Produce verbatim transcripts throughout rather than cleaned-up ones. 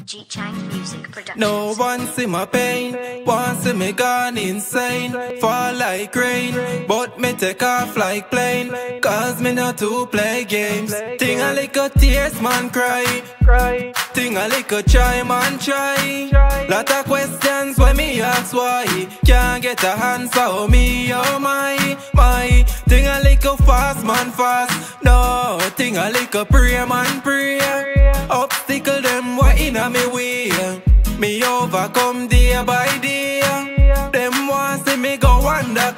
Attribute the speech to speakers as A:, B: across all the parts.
A: G Chang Music Productions.
B: No one see my pain, one see me gone insane. Fall like rain, but me take off like plane. Cause me not to play games. Ting a little tears man cry, ting a little try man try. Lot of questions when me ask why. Can't get a answer, oh me, oh my, my. Ting a little fast man fast. No, ting a little pray man pray. Obstacle them what inna me way. Me overcome day by day. Them want see me go under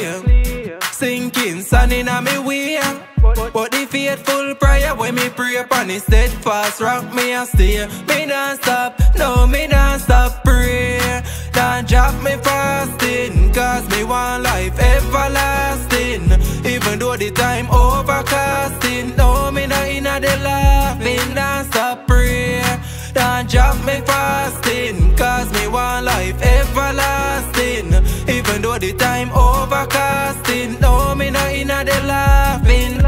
B: clear. Sinking sun inna me way. But the faithful prayer when me pray upon it steadfast rock me a stay. Me not stop, no me not stop pray. Don't drop me fasting, cause me want life everlasting. Even though the time overcasting, no me not inna the laughing. Don't stop pray. Don't drop me fasting, cause me want life everlasting. Even though the time overcasting, no me not inna the laughing.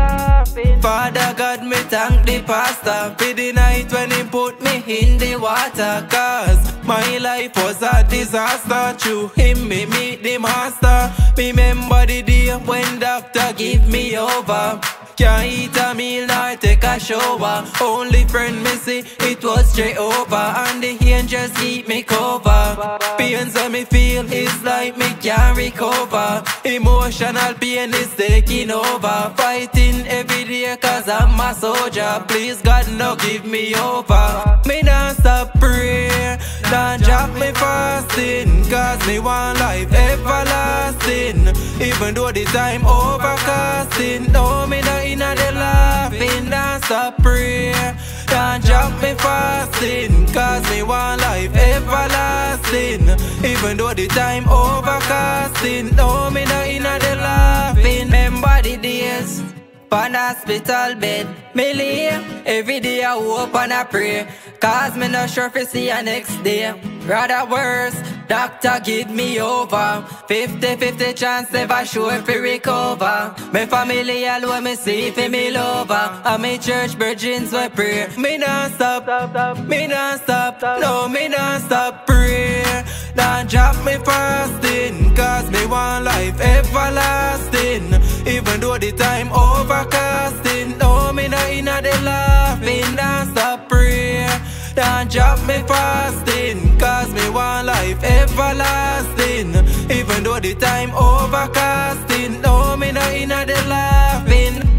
B: Father God, me thank the pastor for the night when he put me in the water. Cause my life was a disaster. Through him me meet the master. Remember the day when doctor give me over. Can't eat a meal nor take a shower. Only friend me see it was straight over. And the angels keep me cover. Pains that me feel is like me can't recover. Emotional pain is taking over. Fighting every day cause I'm a soldier. Please God no give me over. Me not stop pray. Don't drop me fasting, cause me want life everlasting. Even though the time overcasting, no me not inna the laughing. Don't stop pray. Don't drop me fasting, cause me want life everlasting. Even though the time overcasting, no me not inna the laughing. Remember the days on hospital bed, me lay every day I hope and I pray. Cause me not sure if I see ya next day. Rather worse, doctor give me over. Fifty fifty chance never sure if I recover. Me family alone me see if me lover. And me church virgins will pray. Me not stop, me not stop, no me not stop pray. Don't drop me fasting, cause me want life everlasting. Even though the time overcasting, no me not inna the laughing. Don't stop pray. Don't drop me fasting, cause me want life everlasting. Even though the time overcasting, no me not inna the laughing.